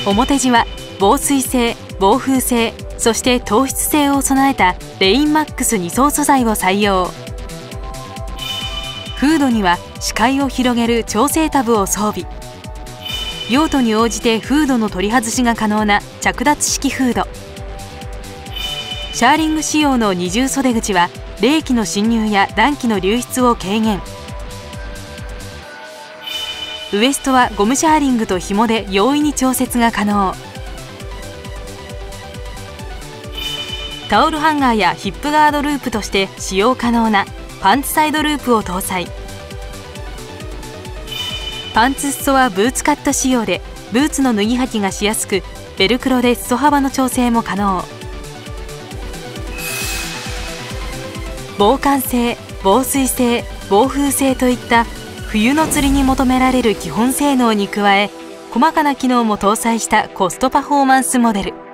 表地は防水性、防風性、そして透湿性を備えたレインマックス2層素材を採用。フードには視界を広げる調整タブを装備。用途に応じてフードの取り外しが可能な着脱式フード。シャーリング仕様の二重袖口は冷気の侵入や暖気の流出を軽減。ウエストはゴムシャーリングと紐で容易に調節が可能。タオルハンガーやヒップガードループとして使用可能なパンツサイドループを搭載。パンツ裾はブーツカット仕様でブーツの脱ぎ履きがしやすく、ベルクロで裾幅の調整も可能。防寒性、防水性、防風性といった冬の釣りに求められる基本性能に加え、細かな機能も搭載したコストパフォーマンスモデル。